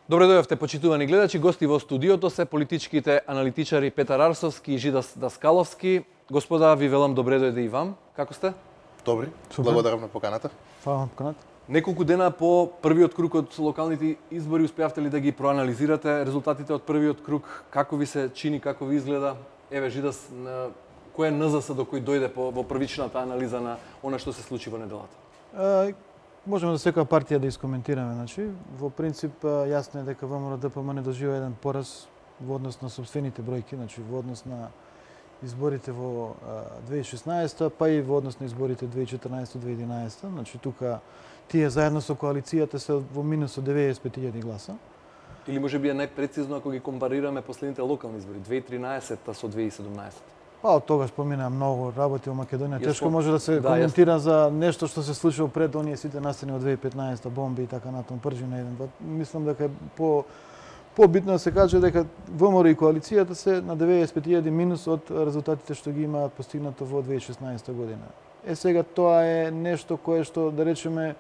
Добре дојавте, почитувани гледачи. Гости во студиото се политичките аналитичари Петар Арсовски и Жида Даскаловски. Господа, ви велам добре дојде и вам. Како сте? Добри, благодарам на поканата. Фала на поканата. Неколку дена по првиот круг од локалните избори успеавте ли да ги проанализирате резултатите од првиот круг? Како ви се чини, како ви изгледа? Еве, Жидас, кој е НЗС до кој дојде во првичната анализа на она што се случи во неделата? Можеме за секоја партија да искоментираме. Значи, во принцип, јасно е дека ВМРО-ДПМН не доживува еден пораз во однос на собствените бројки, значи во однос на изборите во 2016, па и во однос на изборите 2014-2011. Значи, тука тие заедно со коалицијата се во минус од 95.000 гласа. Или може би е најпрецизно ако ги компарираме последните локални избори, 2013 со 2017? Па од тогаш помина многу работи во Македонија. Тешко може да се коментира за нешто што се случило пред оние сите настани од 2015, бомби и така натаму, пржина еден. Мислам дека е побитно да се каже дека ВМРО и коалицијата се на 95.000 минус од резултатите што ги имаат постигнато во 2016 година. Сега тоа е нешто кое што, да речеме,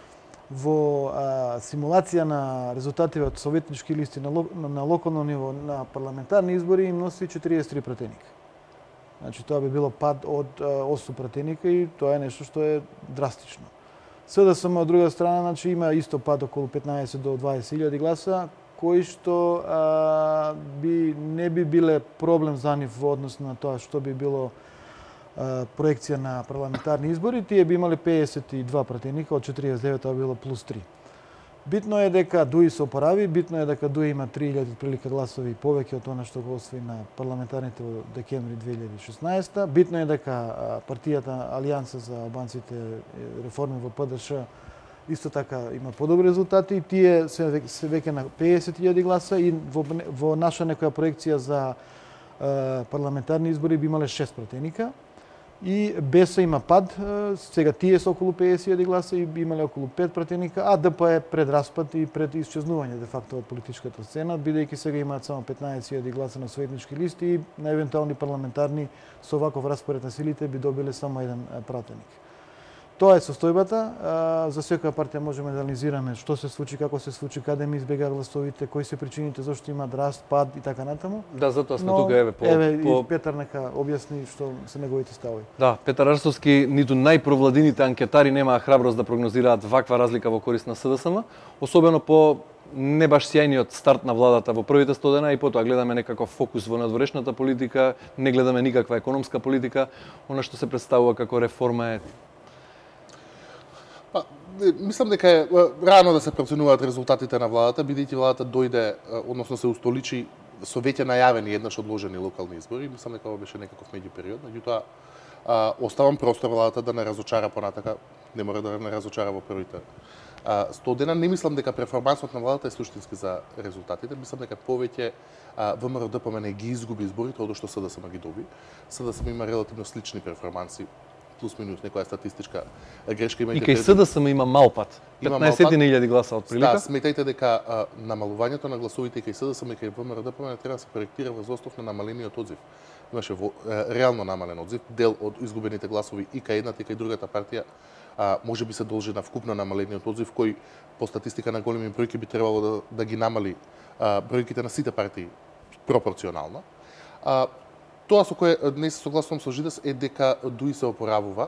во симулација на резултати од советнички листи на локално ниво на парламентарни избори им носи 43 пратеника. Значи, тоа би било пад од 8 пратеника и тоа е нешто што е драстично. СДСМ од друга страна, значи, има исто пад околу 15 до 20.000 гласа, кои што не би биле проблем за нив во однос на тоа што би било проекција на парламентарни избори. Тие би имале 52 пратеника, од 49 тоа било плюс 3. Битно е дека ДУИ се опорави, битно е дека ДУИ има 3000 прилика гласови повеќе од она што го освои на парламентарните во декември 2016. Битно е дека партијата Алијанса за албанците реформи во ПДШ исто така има подобри резултати. Тие се веќе на 50.000 гласа и во наша некоја проекција за парламентарни избори би имале 6 пратеника. И БЕСА има пад, сега тие се околу 50.000 гласа и имале околу 5 пратеника, а ДП е пред распад и пред исчезнување де факто од политичката сцена, бидејќи сега имаат само 15.000 гласа на советнички листи и на евентуални парламентарни со ваков распоред на силите би добиле само еден пратеник. Тоа е состојбата. За секоја партија можеме да анализираме што се случи, како се случи, каде ми избега гласовите, кои се причините зашто имаат раст, пад и така натаму. Да, затоа сме тука, еве и Петар нека објасни што се неговите ставови. Да, Петар Арсовски, ниту најпровладините анкетари немаа храброст да прогнозираат ваква разлика во корист на СДСМ, особено по не баш сјајниот старт на владата во првите 100 дена и потоа гледаме некаков фокус во надворешната политика, не гледаме никаква економска политика, она што се представува како реформа е. Мислам дека е рано да се проценуваат резултатите на владата, бидејќи владата дојде, односно се устоличи со веќе најавени еднаш одложени локални избори. Мислам дека ова беше некаков меѓупериод, меѓутоа оставам простор владата да не разочара понатака, не мора да не разочара во првите 100 дена. Не мислам дека перформансот на владата е суштински за резултатите. Мислам дека повеќе ВМРО-ДПМН ги изгуби изборите од што СДСМ ги доби. СДСМ има релативно слични перформанси, плюс минус некоја статистичка грешка имајќи. И кај СДСМ има мал пат. 15.000 гласа од прилика. Да, сметајте дека намалувањето на гласовите кај СДСМ и кај ВМРО-ДПМН треба да се коректира врз основ на намалениот одзив. Имаше реално намален одзив, дел од изгубените гласови и кај едната и кај другата партија може би се должи на вкупно намалениот одзив, кој по статистика на големи бројки би требало да ги намали бројките на сите партии пропорционално. Тоа со кое не се согласувам со Жидас е дека ДУИ се опоравува.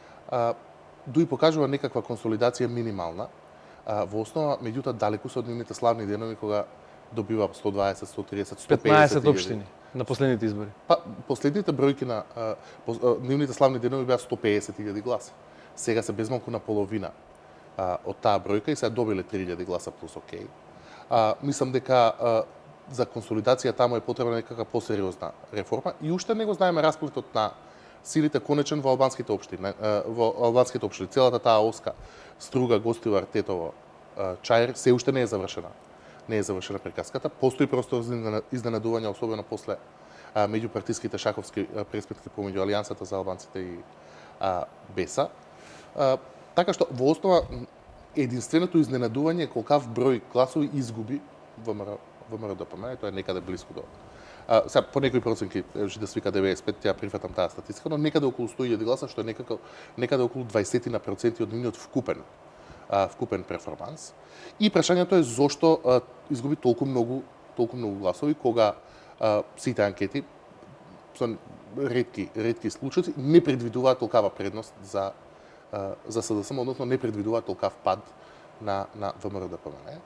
ДУИ покажува некаква консолидација минимална во основа, меѓутоа далеку се од нивните славни денови кога добива 120, 130, 150 15 општини на последните избори. Па последните бројки на нивните славни денови беа 150.000 гласа. Сега се безмалку на половина од таа бројка и се добиле 3.000 гласа плюс окей. Мислам дека за консолидација таму е потребна некака посериозна реформа и уште не го знаеме расплетот на силите конечен во албанските општини. Целата таа оска Струга, Гостивар, Тетово, Чаир се уште не е завршена. Не е завршена приказката. Постои простор за изненадување, особено после меѓупартиските шаковски преспитки помеѓу Алијансата за албанците и БЕСА. Така што во основа единственото изненадување е колкав број гласови изгуби ВМРО-ДПМН, тоа е некаде блиску до. Сега по некои проценки да свика 95, ја прифатам таа статистика, но некаде околу 100.000 гласа, што е некаде околу 20% од нивниот вкупен вкупен перформанс. И прашањето е зошто изгуби толку многу гласови кога сите анкети со ретки случаи не предвидуваат толкава предност за СДСМ, односно не предвидуваат толкав пад на ВМРО-ДПМНЕ.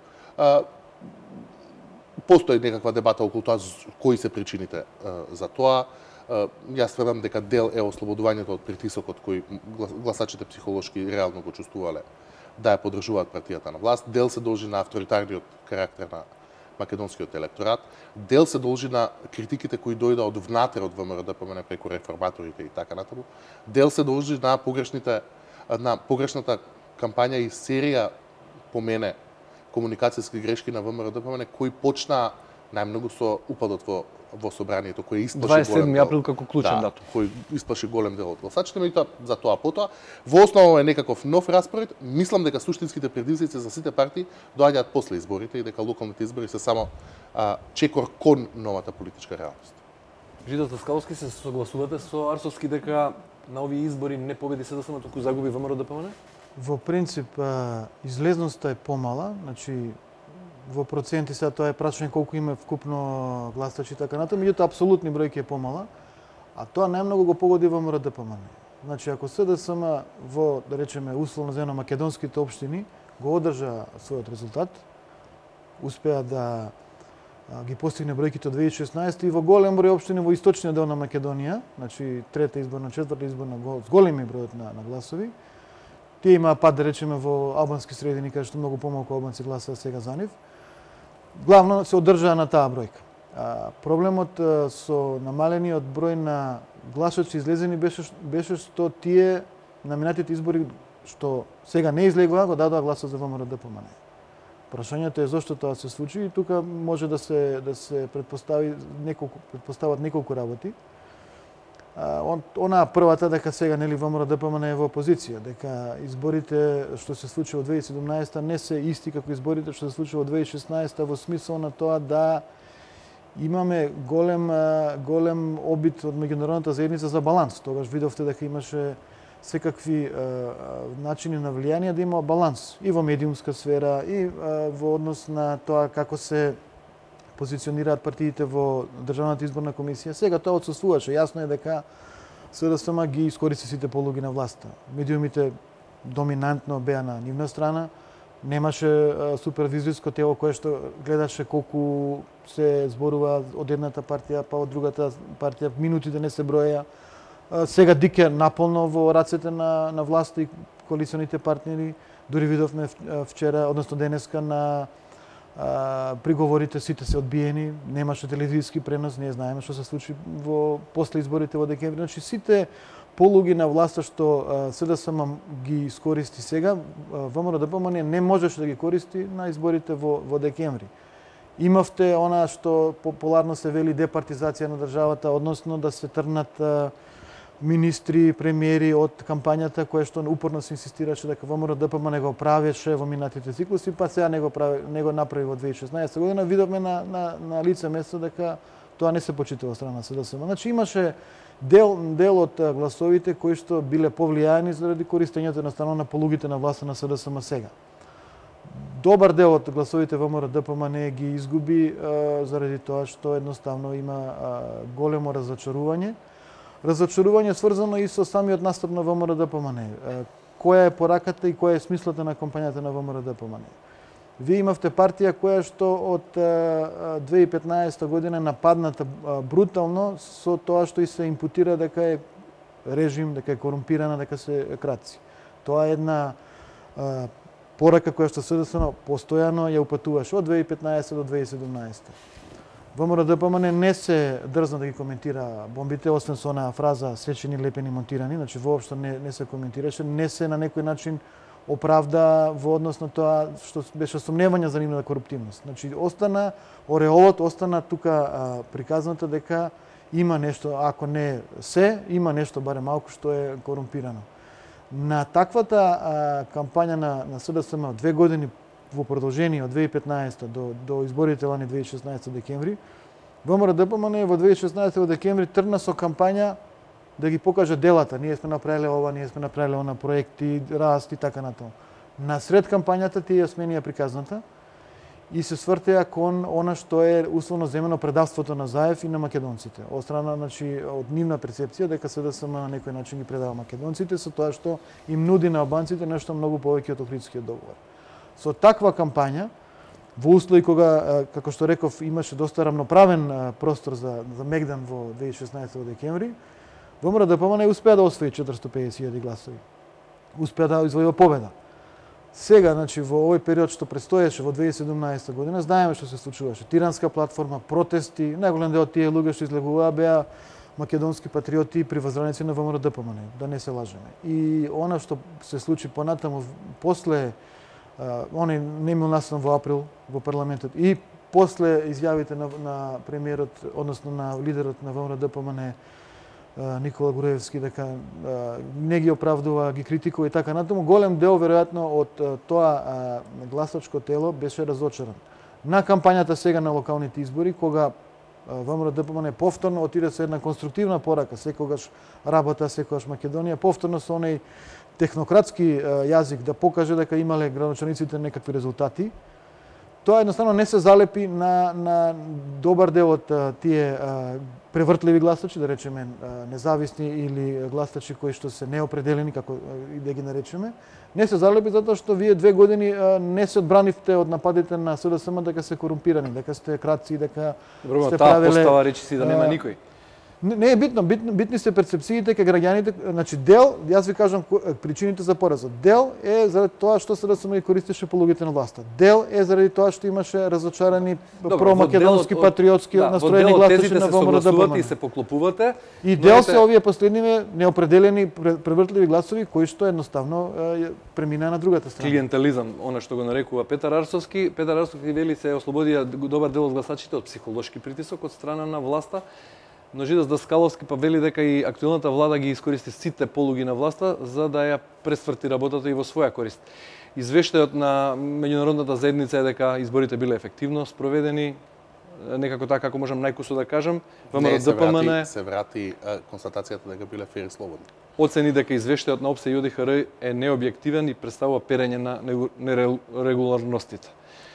Постои некаква дебата околу тоа кои се причините за тоа. Јас тврдам дека дел е ослободувањето од притисокот кој гласачите психолошки реално го чувствувале да ја поддржуваат партијата на власт. Дел се должи на авторитарниот карактер на македонскиот електорат. Дел се должи на критиките кои дојда од внатре од ВМРО-ДПМНЕ преку реформаторите и така натаму. Дел се должи на погрешната кампања и серија по мене комуникацијски грешки на ВМРО-ДПМНЕ кои почнаа најмногу со упадот во собранието, кој исплаши 27 април како клучен датум. Кој исплаши голем дел од гласачите, меѓутоа за тоа потоа. Во основа е некаков нов распоред. Мислам дека суштинските предизвици за сите партии доаѓаат после изборите и дека локалните избори се само чекор кон новата политичка реалност. Жидо Таскаловски, се согласувате со Арсовски дека на овие избори не победи СДСМ, туку загуби ВМРО-ДПМНЕ? Во принцип, излезноста е помала, значи во проценти сега тоа е прашање колку има вкупно гласачи и така натаму, меѓутоа апсолутни бројки е помала, а тоа најмногу го погоди ВМРО-ДПМНЕ. Значи ако СДСМ во, да речеме, условно зено македонските општини го одржа својот резултат, успеа да ги постигне бројките од 2016 и во голем број општини во источниот дел на Македонија, значи трета изборна, четврта изборна, с големи бројот на гласови. Тие имаа пад, да речеме, во албански средини, каде што многу помалку албанци гласаа сега за нив. Главно се одржаа на таа бројка. Проблемот со намалениот број на гласачи излезени беше што тие на минатите избори што сега не излегоа, го дадоа гласот за ВМРО-ДПМНЕ. Прашањето е зошто тоа се случи и тука може да се предпостават неколку работи. Она првата дека сега нели ВМРО-ДПМНЕ е во опозиција, дека изборите што се случи во 2017 не се исти како изборите што се случи во 2016 во смисол на тоа да имаме голем обид од меѓународната заедница за баланс. Тогаш видовте дека имаше секакви начини на влијание да има баланс и во медиумска сфера и во однос на тоа како се позиционираат партиите во Државната изборна комисија. Сега тоа отсутствуваше. Јасно е дека СДСМ ги искористи сите полуги на власта. Медиумите доминантно беа на нивна страна. Немаше супервизорско тело кое што гледаше колку се зборува од едната партија па од другата партија, минутите не се броеа. Сега ДИК е наполно во рацете на власта и коалиционите партнери. Дури видовме вчера, односно денеска на приговорите сите се одбиени, немаше телевизиски пренос, не знаеме што се случи после изборите во декември. Значи сите полуги на власта што СДСМ ги искористи сега, ВМРО-ДПМНЕ не можеше да ги користи на изборите во декември. Имавте она што популарно се вели департизација на државата, односно да се трнат министри, премиери од кампањата која што упорно се инсистираше дека ВМРО-ДПМНЕ го правеше во минатите циклуси, па сега не го направи во 2016 година. Видовме на лице место дека тоа не се почитува страна СДСМ. Значи имаше дел од гласовите кои што биле повлијани заради користењето на страна на полугите на власта на СДСМ сега. Добар дел од гласовите ВМРО-ДПМНЕ ги изгуби заради тоа што едноставно има големо разочарување. Разочарување сврзано и со самиот настап на ВМРО-ДПМНЕ. Која е пораката и која е смислата на кампањата на ВМРО-ДПМНЕ? Вие имавте партија која што од 2015 година нападната брутално со тоа што и се импутира дека е режим, дека е корумпирана, дека се крадци. Тоа е една порака која што СДСМ постојано ја упатуваше од 2015 до 2017. ВМРО-ДПМНЕ не се дрзна да ги коментира бомбите, освен со онаа фраза сечени, лепени, монтирани, значи воопшто не се коментираше, не се на некој начин оправда во однос на тоа што беше сомневање за нивната коруптивност. Значи остана ореолот, остана тука приказната дека има нешто, ако не се, има нешто барем малку што е корумпирано. На таквата кампања на СДСМ 2 години во продолжение од 2015 до изборите лани 2016 декември, ВМРО-ДПМНЕ во 2016 декември тргна со кампања да ги покаже делата. Ние сме направиле ова, ние сме направиле она проекти, раст и така натаму. На сред кампањата тие ја сменија приказната и се свртеа кон она што е условно земено предавството на Заев и на македонците. Од страна, значи, од нивна перцепција дека СДСМ на некој начин ги предава македонците со тоа што им нуди на албанците нешто многу повеќе од Охридскиот договор. Со таква кампања, во услови кога, како што реков, имаше доста рамноправен простор за Мегдан во 2016 во декември, ВМРО-ДПМН успеа да освои 450.000 гласови. Успеа да извојува победа. Сега, значи, во овој период што предстоеше во 2017 година, знаеме што се случуваше. Тиранска платформа, протести, најголем дел од тие луѓе што излегуваа беа македонски патриоти и привозраници на ВМРО-ДПМН, да не се лажеме. И она што се случи понатаму после оној немил настан во април во парламентот и после изјавите на премиерот, односно на лидерот на ВМРО-ДПМН Никола Груевски дека не ги оправдува, ги критикува и така натаму, голем дел веројатно од тоа гласачко тело беше разочаран. На кампањата сега на локалните избори, кога ВМРО-ДПМН повторно отиде со една конструктивна порака, секогаш работа, секогаш Македонија, повторно со оној технократски јазик да покаже дека имале градоначалниците некакви резултати, тоа едноставно не се залепи на добар дел од тие превртливи гласачи, да речеме независни или гласачи кои што се неопределени, како и да ги наречеме, не се залепи затоа што вие 2 години не се одбранивте од нападите на СДСМ дека се корумпирани, дека сте крадци, дека сте правеле... Таа постава речи си да нема никој. Не е битно, битни се перцепциите кај граѓаните, значи дел, јас ви кажам причините за поразот. Дел е заради тоа што СДСМ ги користеше по луѓето на власта. Дел е заради тоа што имаше разочарани промакедонски патриотски настроени гласачи на ВМРО-ДПМН. И се поклопувате. И дел се овие последниве неопределени превртливи гласови кои што едноставно преминаа на другата страна. Клиентелизам, она што го нарекува Петар Арсовски. Петар Арсовски вели се ослободија добар дел од гласачите од психолошки притисок од страна на власта. Но Жидос Даскаловски па вели дека и актуелната влада ги искористи сите полуги на власта за да ја пресврти работата и во своја корист. Извештајот на меѓународната заедница е дека изборите биле ефективно спроведени, некако така како можам најкусо да кажам. ВМРО-ДПМН се врати констатацијата дека биле фер и слободни. Оцени дека извештајот на ОПСЕ и ОДИХР е необјективен и представува перење на нерегуларностите.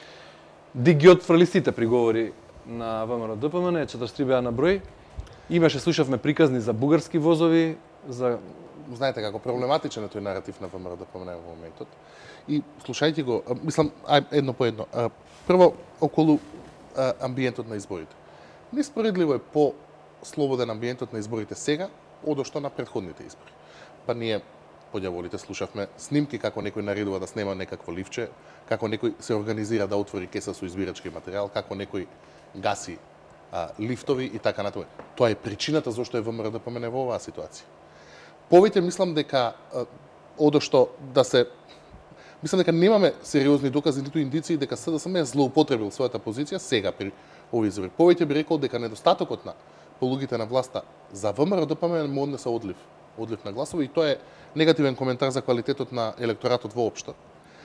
ДИК ги отфрли сите приговори на ВМРО-ДПМН, 43 беа на број. Имаше, слушавме приказни за бугарски возови, за... Знаете како проблематичен е тој наратив на ВМРО-ДПМН во моментот. И слушајте го, мислам, едно по едно. Прво, околу амбиентот на изборите. Неспоредливо е по-слободен амбиентот на изборите сега, одошто на претходните избори. Па ние, подјаволите, слушавме снимки како некој наредува да снема некакво ливче, како некој се организира да отвори кеса со избирачки материјал, како некој гаси лифтови и така натаму. Тоа е причината зашто е ВМРО-ДПМН во оваа ситуација. Повеќе мислам дека одошто да се мислам дека немаме сериозни докази ниту индиции дека СДСМ е злоупотребил својата позиција сега при овие избори. Повеќе би рекол дека недостатокот на полугите на власта за ВМРО-ДПМН му однесе одлив на гласови и тоа е негативен коментар за квалитетот на електоратот воопшто.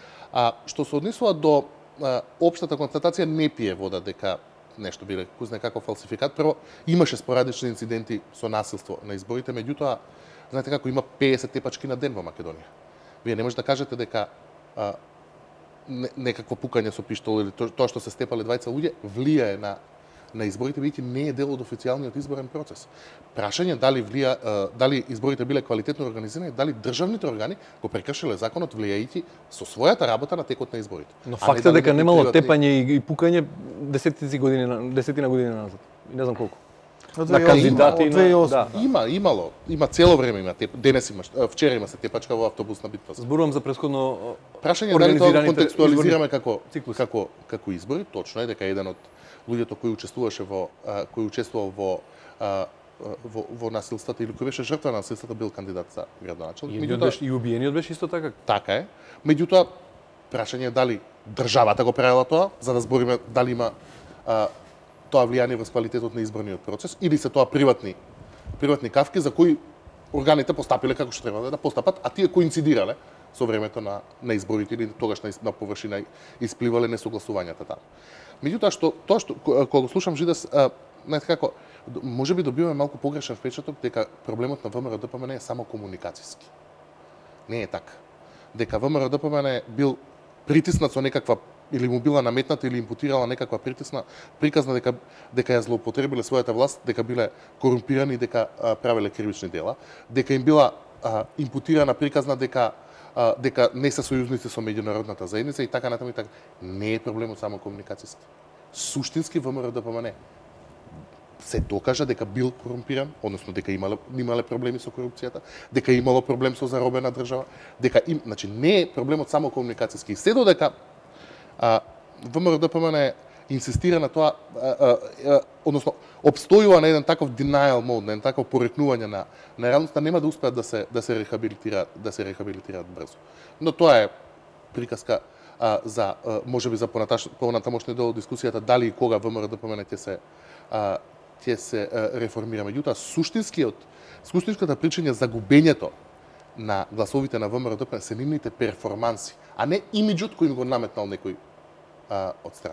Што се однесува до општата констатација, не пие вода дека нешто биле кузне како фалсификат. Прво, имаше спорадични инциденти со насилство на изборите, меѓутоа, знаете како има 50 тепачки на ден во Македонија. Вие не можете да кажете дека некакво пукање со пиштол или тоа што се степале двајца луѓе влијае на изборите, бидејќи не е дел од официјалниот изборен процес. Прашање дали изборите биле квалитетно организирани, дали државните органи го прекршиле законот влијајќи со својата работа на текот на изборите. Но факт е дека немало тепање и пукање десетина години назад. Не знам колку. На кандидати има цело време има денес има, вчера има се тепачка во автобусна битва. Зборувам за претходно прашање дали тоа контекстуализираме како избори, точно е дека еден од луѓето кои учествувал во насилствата или кој беше жртва на насилствата бил кандидат за градоначелник. И убиениот беше исто така. Така е. Меѓутоа прашање е дали државата го правила тоа, за да збориме дали има тоа влијание врз квалитетот на изборниот процес или се тоа приватни кавки за кои органите постапиле како што требале да постапат, а тие коинцидирале со времето на изборите или тогаш на површина испливале несогласувањата таму. Меѓутоа што кога слушам Жидес, знаете како, можеби добиваме малку погрешен впечаток дека проблемот на ВМРО-ДПМН е само комуникацијски. Не е така. дека ВМРО-ДПМН бил притиснат со некаква или му била наметната или импутирала некаква приказна дека ја злоупотребиле својата власт, дека биле корумпирани, дека правеле кривични дела, дека им била импутирана приказна дека не се сојузници со меѓународната заедница и така натаму и така. Не е проблемот само комуникацијски. Суштински ВМРО-ДПМН се докажа дека бил корумпиран, односно дека имале проблеми со корупцијата, дека имало проблем со заробена држава, значи не е проблемот само комуникацијски. И се додека ВМРО-ДПМН инсистира на тоа, односно обстојува на еден таков denial mode, на еден таков порекнување на реалноста, нема да успеат да се рехабилитираат брзо. Но тоа е приказка за можеби за понатамошни дел од дискусијата дали и кога ВМРО-ДПМН ќе се реформира. Меѓутоа суштинската причина за губењето на гласовите на ВМРО-ДПМН се нивните перформанси, а не имиџот кој им го наметнал некој од страна.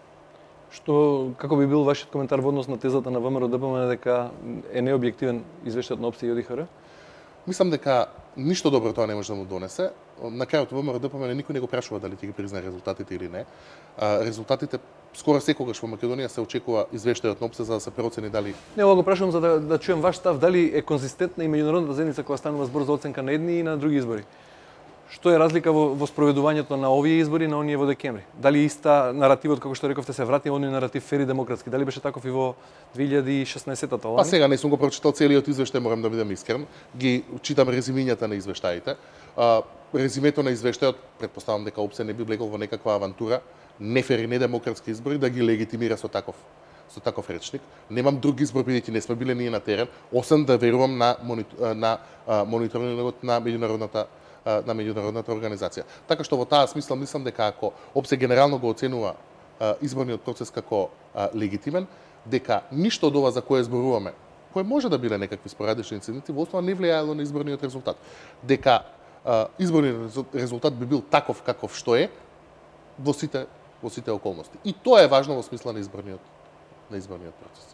Како би бил вашиот коментар во однос на тезата на ВМРО-ДПМН дека е необјективен извештајот на опција и ОДИХР? Мислам дека ништо добро тоа не може да му донесе. На крајот ВМРО-ДПМН никој не го прашува дали ќе ги признае резултатите или не. Резултатите скоро секогаш во Македонија се очекува извештајот на опција за да се процени дали. Не, ова го прашувам за да чуем ваш став, дали е конзистентна и меѓународната заедница кога станува збор за оценка на едни и на други избори. Што е разлика во спроведувањето на овие избори на оние во декември? Дали иста наративот, како што рековте, се врати оној наратив фери демократски? Дали беше таков и во 2016-та? Па сега не сум го прочитал целиот извештај, морам да бидам искрен. Ги читам резимињата на извештаите. Резимето на извештајот, претпоставам дека опција не би влегол во некаква авантура, не фери, не демократски избори, да ги легитимира со таков речник. Немам друг избор, бидејќи не сме биле ние на терен, освен да верувам на мониторингот на меѓународната организација. Така што во таа смисла мислам дека ако опција генерално го оценува изборниот процес како легитимен, дека ништо од ова за кое зборуваме, кое може да биле некакви спорадични инциденти, во основа не влијаело на изборниот резултат. Дека изборниот резултат би бил таков каков што е во сите околности. И тоа е важно во смисла на изборниот процес.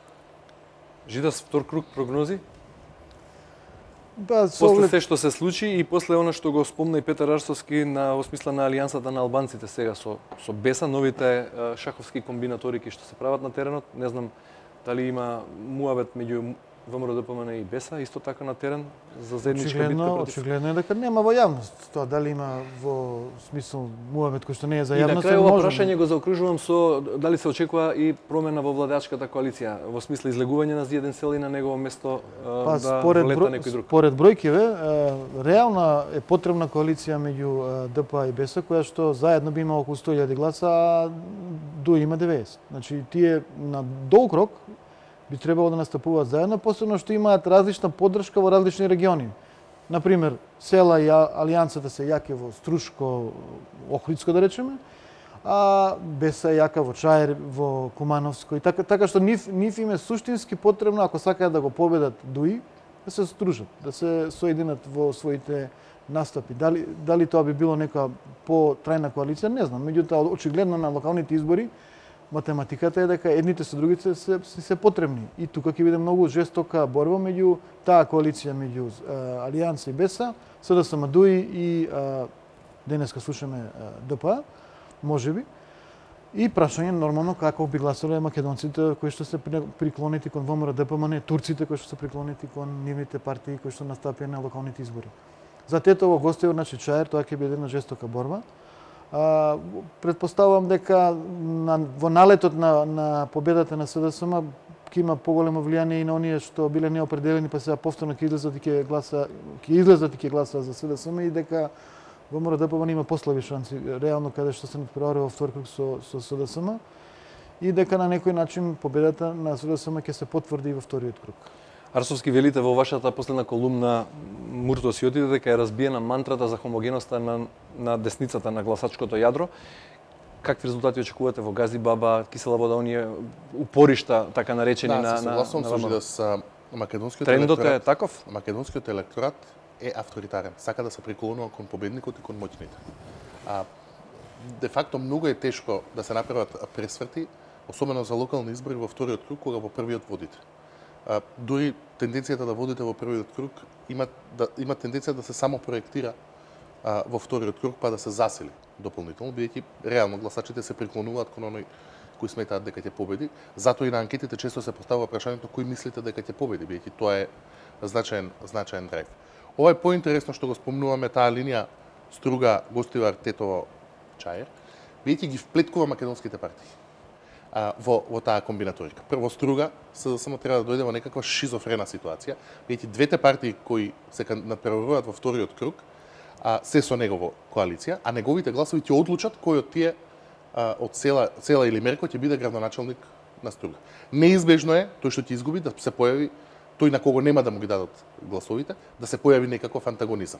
Жидас втор круг прогнози? Да, после се што се случи и после она што го спомна и Петар Арсовски во смисла на алијансата на албанците сега со Беса, новите шаховски комбинаторики што се прават на теренот, не знам дали има муабет меѓу ВМРО-ДПМН и Беса исто така на терен за заедничка битка против. Очигледно е дека нема во јавност тоа, дали има во смисол муабет кој што не е за јавност. И на крај ова прашање го заокружувам со дали се очекува и промена во владачката коалиција, во смисла излегување на Зиједен Сели на негово место да влета некој друг. Според бројкиве, реална е потребна коалиција меѓу ДПА и Беса, која што заедно би имало околу 100.000 гласа, а ДУ има 90. Значи тие на долг рок би требало да настапуваат заедно, посебно што имаат различна поддршка во различни региони. Например, села и алијансата се јаки во Струшко, Охридско да речеме, а Беса е јака во Чаир, во Кумановско и така што нив им е суштински потребно ако сакаат да го победат ДУИ, да се стружат, да се соединат во своите настапи. Дали тоа би било нека потрајна коалиција, не знам. Меѓутоа очигледно на локалните избори математиката е дека едните со другите се потребни. И тука ќе биде многу жестока борба меѓу таа коалиција меѓу Алијанса и Беса, СДСМ ДУИ и денеска слушаме ДПА, можеби. И прашање нормално како би гласале македонците кои што се приклонети кон ВМРО-ДПМН, турците кои што се приклонети кон нивните партии кои што настапија на локалните избори. За Тетово, Гостево, значи Чаир, тоа ќе биде една жестока борба. Предпоставувам дека во налетот на победата на СДСМ ќе има поголемо влијание и на оние што биле неопределени, па сега повторно ќе излезат и ќе гласаат за СДСМ и дека ВМРО-ДПМН има послаби шанси, реално каде што се надпреварува во втор круг со СДСМ и дека на некој начин победата на СДСМ ќе се потврди и во вториот круг. Арсовски, велите во вашата последна колумна Мурто Сиотите дека е разбиена мантрата за хомогеноста на десницата на гласачкото јадро. Какви резултати очекувате во Гази Баба, Кисела вода, оние упоришта така наречени на согласувам со Жидас. Македонскиот трендот е таков? Македонскиот електорат е авторитарен. Сака да се приклонува кон победникот и кон моќните. Де факто многу е тешко да се направат пресврти, особено за локални избори во вториот круг кога во првиот водите. Дури тенденцијата да водите во првиот круг има тенденција да се само проектира во вториот круг па да се засили дополнително, бидејќи реално гласачите се преклонуваат кон оној кои сметаат дека ќе победи. Затоа и на анкетите често се поставува прашањето кој мислите дека ќе победи, бидејќи тоа е значаен драйв. Ова е поинтересно што го спомнуваме таа линија Струга, Гостивар, Тетово, Чаир, бидејќи ги вплеткува македонските партии во таа комбинаторика. Прво Струга само треба да дојде во некаква шизофрена ситуација, бидејќи двете партии кои се надпреваруваат во вториот круг се со негово коалиција, а неговите гласови ќе одлучат кој од тие од Села или Мерко ќе биде градоначалник на Струга. Неизбежно е тој што ќе изгуби да се појави тој на кого нема да му ги дадат гласовите, да се појави некаков антагонизам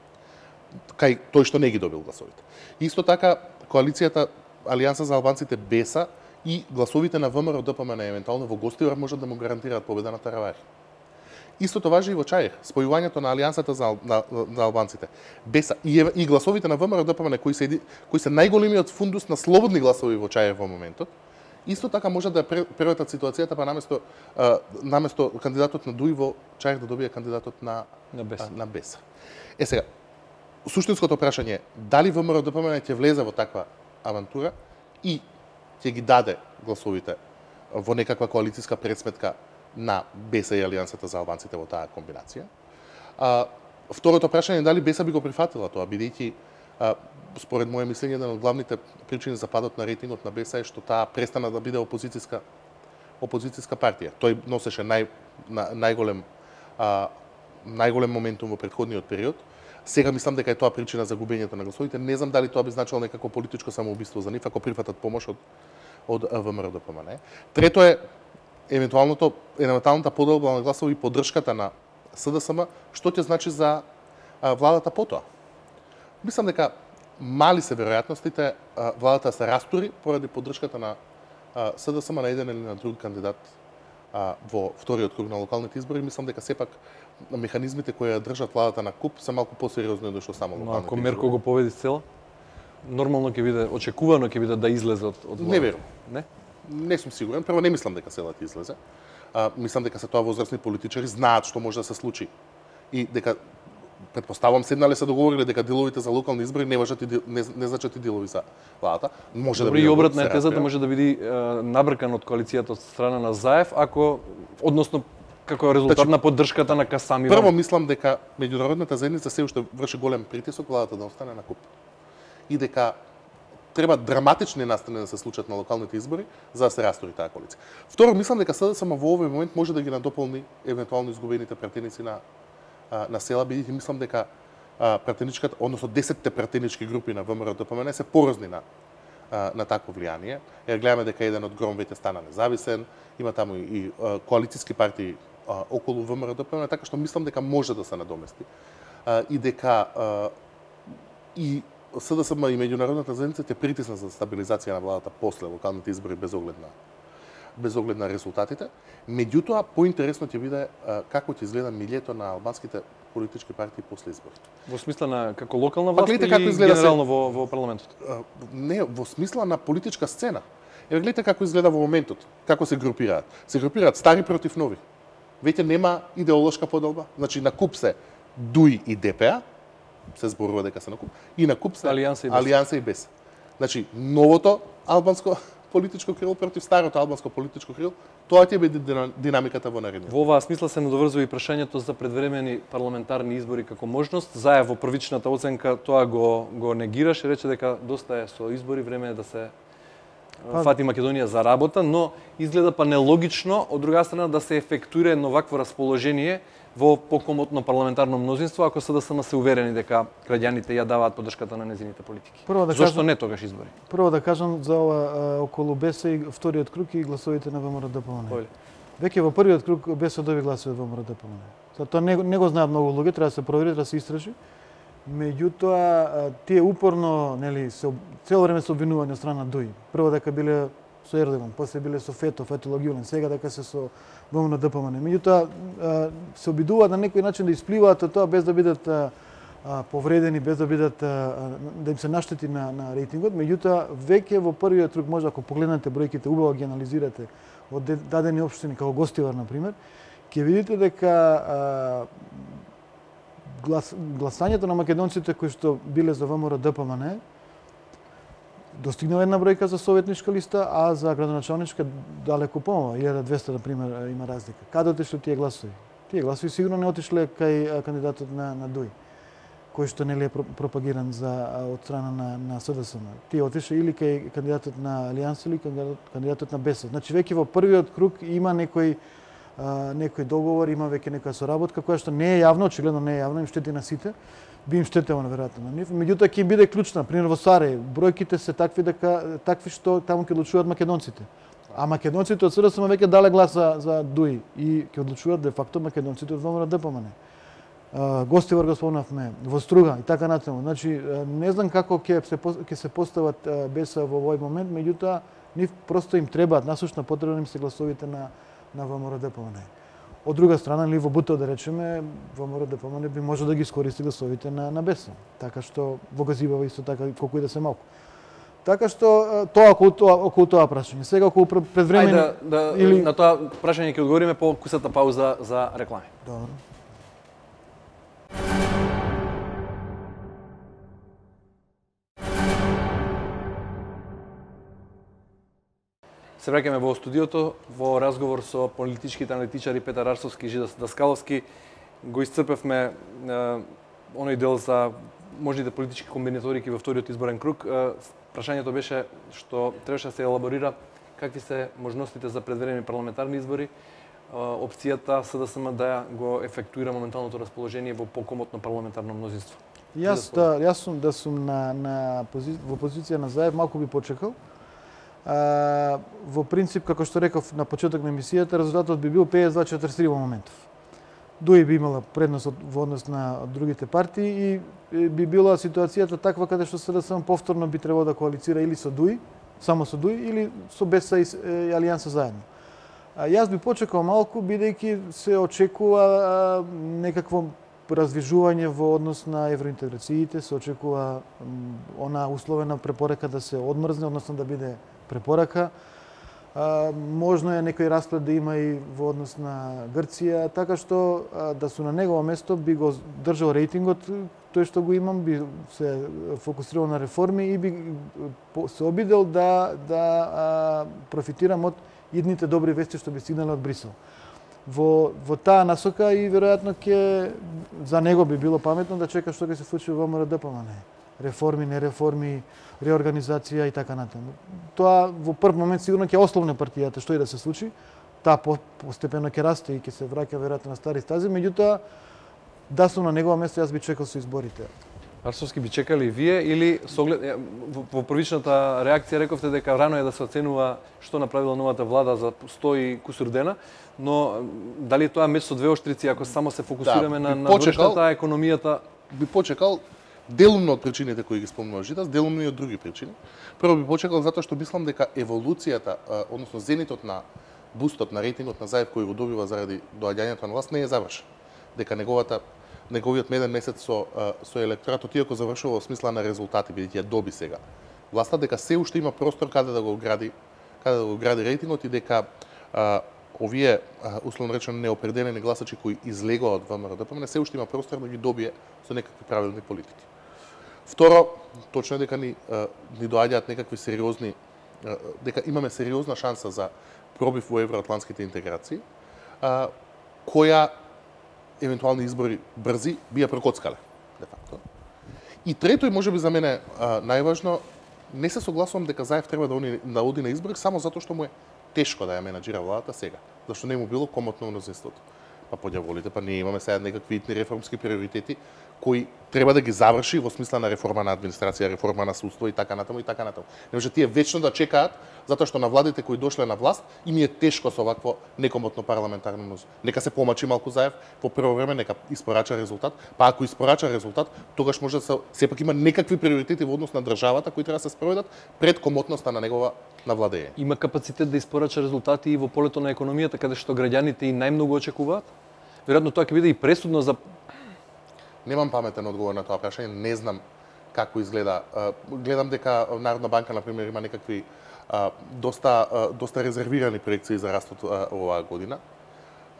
кај тој што не ги добил гласовите. Исто така коалицијата Алијанса за албанците БЕСА и гласовите на ВМРО ДПМН евентуално во Гостивар можат да му гарантираат победа на Таравари. Истото важи и во Чаир, спојувањето на Алијансата за албанците. БЕСА и гласовите на ВМРО ДПМН кои се најголемиот фундус на слободни гласови во Чаир во моментот, исто така може да превратат ситуацијата па наместо кандидатот на ДУИ во Чаир да добие кандидатот на БЕСА. Сега, суштинското прашање е дали ВМРО ДПМН ќе влезе во таква авантура и ќе ги даде гласовите во некаква коалицијска предсметка на БЕСА и Алијансата за албанците во таа комбинација. Второто прашање е дали БЕСА би го прифатила тоа, бидејќи според моје мислење една од главните причини за падот на рейтингот на БЕСА е што таа престана да биде опозицијска партија. Тој носеше најголем моментум во претходниот период. Сега мислам дека е тоа причина за губењето на гласовите. Не знам дали тоа би значило некако политичко самоубиство за нив ако прифатат помош од ВМРО ДПМН. Трето е евентуалната поделба на гласови и поддршката на СДСМ, што ќе значи за владата потоа. Мислам дека мали се веројатностите владата се растури поради поддршката на СДСМ на еден или на друг кандидат во вториот круг на локалните избори. Мислам дека сепак механизмите кои ја држат владата на куп се малку посериозно од што само локалните избори. Ако Мерко го победи Села, нормално ќе биде, очекувано ќе биде да излезе од владата. Не верувам. Не? Не сум сигурен. Прво не мислам дека Села ќе излезе. Мислам дека се тоа возрастни политичари знаат што може да се случи и дека претпоставувам седнале се договориле дека деловите за локални избори не значат и делови за владата. Може да биде. И обратна тезата може да биде набркан од коалицијата од страна на Заев, односно како резултат на поддршката на Касами. Прво мислам дека меѓународната заедница се уште врши голем притисок владата да остане на куп. И дека треба драматични настани да се случат на локалните избори за да се растури таа коалиција. Второ, мислам дека СДСМ во овој момент може да ги надополни евентуално изгубените пратеници на Села, бидејќи мислам дека пратеничката, односно 10-те пратенички групи на ВМРО ДПМН се поразни на такво влијание. Гледаме дека еден од Гром веќе стана независен, има таму и коалицијски партии околу ВМРО ДПМН, така што мислам дека може да се надомести и дека и СДСМ и меѓународната заедница ќе притисна за стабилизација на владата после локалните избори без оглед на резултатите. Меѓутоа, поинтересно ќе биде како ќе изгледа милјето на албанските политички партии после изборите. Во смисла на како локална власт или генерално во парламентот? Не, во смисла на политичка сцена. Гледате како изгледа во моментот, како се групираат. Се групираат стари против нови. Веќе нема идеолошка поделба, значи на куп се ДУИ и ДПА, се зборува дека се на куп, и на куп се Алијанса и БЕС. Значи, новото албанско политичко крило против старото албанско политичко крило, тоа ќе биде динамиката во наредниот. Во оваа смисла се надоврзува и прашањето за предвремени парламентарни избори како можност. Заев во првичната оценка тоа го негираше, рече дека доста е со избори, време е да се фати Македонија за работа, но изгледа па нелогично од друга страна да се ефектуира едно вакво расположение во покомотно парламентарно мнозинство ако СДСМ се уверени дека граѓаните ја даваат поддршката на незините политики. Зошто не тогаш избори? Прво да кажам за ова околу БЕС и вториот круг и гласовите на ВМРО ДПМН. Веќе во првиот круг БЕС доби гласови во ВМРО ДПМН. Тоа не го знаат многу луѓе, треба да се провери, треба да се истражи. Меѓутоа, тие упорно, цело време се обвинување од страна ДУИ. Прво дека биле со Ердоган, после биле со Фетулlah Гюлен, сега дека се со ВМРО ДПМН. Меѓутоа, се обидуваат на некој начин да испливаат од тоа без да бидат повредени, без да бидат да им се наштети на рейтингот. Меѓутоа, веќе во првиот круг, може ако погледнете бројките, убаво ги анализирате од дадени општини како Гостивар на пример, ќе видите дека гласањето на македонците кои што биле за ВМРО ДПМН достигнал една бројка за советничка листа, а за градоначалничка далеку помала, 1200 на пример има разлика. Каде отишле тие гласови? Тие гласови сигурно не отишле кај кандидатот на ДУИ, кој што нели е пропагиран од страна на СДСМ. Тие отишле или кај кандидатот на Алијанс или кандидатот на БЕС. Значи веќе во првиот круг има некој договор, има веќе некоја соработка која што не е јавна, очигледно не е јавна, им штети на сите, би им штетело неверојатно на нив. Меѓутоа ќе им биде клучна, пример во Сарај, бројките се такви што таму ќе одлучуваат македонците. А македонците од СДСМ веќе дале глас за ДУИ и ќе одлучуваат де факто македонците од ВМРО ДПМН. Гостивар го спомнавме, во Струга и така натаму. Значи не знам како ќе се постават БЕС во овој момент, меѓутоа нив просто им требаат насушна потреба им се гласовите на ВМРО ДПМН. Од друга страна, во Бутел, да речеме, ВМРО ДПМН би може да ги искористи гласовите на БЕС. Така што во Газибава исто така колку и да се малку. Така што тоа околу тоа прашање. Сега околу предвремени или на тоа прашање ќе одговориме по кусата пауза за реклами. Добро. Се враќаме во студиото, во разговор со политичките аналитичари Петар Арсовски и Жида Даскаловски. Го исцрпевме оној дел за можните политички комбинаторики во вториот изборен круг. Прашањето беше што требаше да се елаборира какви се можностите за предвремени парламентарни избори, опцијата СДСМ да го ефектуира моменталното расположение во покомотно парламентарно мнозинство. Јас сум во позиција на Заев, малку би почекал. Во принцип, како што реков на почеток на емисијата, резултатот би бил 52-43 во моментов. ДУИ би имала предност во однос на другите партии и би била ситуацијата таква каде што СДСМ повторно би требало да коалицира или со ДУИ, само со ДУИ, или со БЕС и Алијанса заедно. Јас би почекал малку, бидејќи се очекува некакво раздвижување во однос на евроинтеграциите, се очекува она условена препорака да се одмрзне, односно да биде препорака. Можно е некој расплет да има и во однос на Грција, така што да су на негово место би го држал рейтингот тој што го имам, би се фокусирал на реформи и би се обидел да профитирам од идните добри вести што би стигнале од Брисел. Во таа насока и веројатно за него би било паметно да чека што ќе се случи во ВМРО ДПМН. Реформи, нереформи, реорганизација и така натаму. Тоа во прв момент сигурно ќе ословне партијата што и да се случи. Таа постепено ќе расте и ќе се враќа веројатно на стари стази, меѓутоа да сум на негово место јас би чекал со изборите. Арсовски би чекали вие или во првичната реакција рековте дека рано е да се оценува што направила новата влада за 100 и кусур дена, но дали тоа меч со две штрици ако само се фокусираме на вршната економијата? Би почекал делумно од причините кои ги спомнува Житас, делумно и од други причини. Прво би почекал затоа што мислам дека еволуцијата, односно зенитот на бустот на рейтингот на Заев кој го добива заради доаѓањето на власт не е завршен. Дека неговиот меден месец со електоратот иако завршува во смисла на резултати бидејќи ја доби сега власта, дека се уште има простор каде да го гради рейтингот и дека овие условно речено неопределени гласачи кои излегува од ВМРО ДПМН се уште има простор да ги добие со некакви правилни политики. Второ, точно е дека ни доаѓаат некакви сериозни, дека имаме сериозна шанса за пробив во евроатлантските интеграции, која евентуални избори брзи би ја прокоцкале, де факто. И трето, и можеби за мене најважно, не се согласувам дека Заев треба да оди на избори само затоа што му е тешко да ја менаџира владата сега, зашто не му било комотно мнозинството. Па поѓаволите, па ние имаме сега некакви итни реформски приоритети кои треба да ги заврши во смисла на реформа на администрација, реформа на судство и така натаму и така натаму. Не може тие вечно да чекаат затоа што на владите кои дошле на власт им е тешко со вакво некомотно парламентарно мнозинство. Нека се помачи малку Заев во прво време, нека испорача резултат, па ако испорача резултат, тогаш може да сепак има некакви приоритети во однос на државата кои треба да се спроведат пред комотноста на негова на владење. Има капацитет да испорача резултати и во полето на економијата каде што граѓаните и најмногу очекуваат? Веројатно тоа ќе биде и пресудно за... Немам паметен одговор на тоа прашање, не знам како изгледа. Гледам дека Народна банка, например, има некакви доста резервирани проекции за растот оваа година.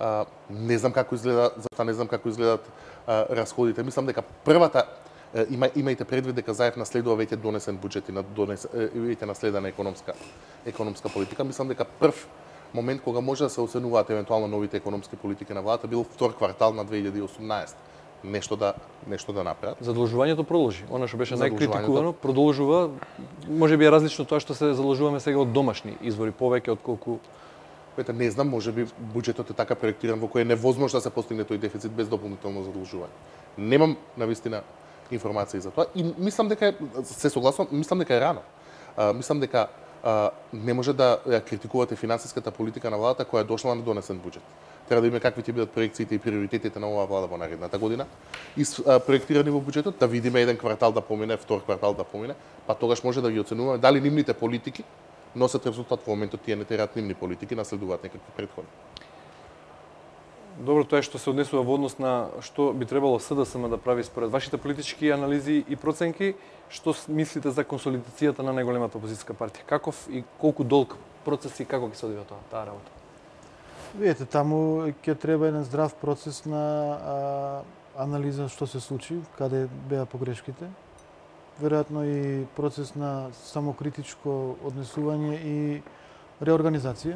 Не знам како изгледа, затоа не знам како изгледаат расходите. Мислам дека првата имајте предвид дека заев наследува веќе донесен буџет и веќе наследена економска политика. Мислам дека прв момент кога може да се оценуваат евентуално новите економски политики на владата бил втор квартал на 2018. Нешто да направат. Задолжувањето продолжи. Она што беше најкритикувано продолжува. Можеби е различно тоа што се задолжуваме сега од домашни извори повеќе отколку не знам, можеби буџетот е така проектиран во кој е невозможно да се постигне тој дефицит без дополнително задолжување. Немам навистина информации за тоа и мислам дека се согласувам, мислам дека е рано. Мислам дека не може да ја критикувате финансиската политика на владата која е дошла на донесен буџет. Треба да видиме какви ќе бидат проекциите и приоритетите на оваа влада во наредната година. И проектирани во буџетот, да видиме еден квартал да помине, втор квартал да помине, па тогаш може да ги оценуваме дали нивните политики носат резултат. Во моментот тие не терат нивни политики, наследуваат некакви претходни. Добро, тоа е што се однесува во однос на што би требало СДСМ да прави според вашите политички анализи и проценки, што мислите за консолидацијата на најголемата опозицијска партија? Каков и колку долг процес и како ќе се одвива таа работа? Видете, таму ќе треба еден здрав процес на анализа што се случи, каде беа погрешките. Веројатно и процес на самокритичко однесување и реорганизација.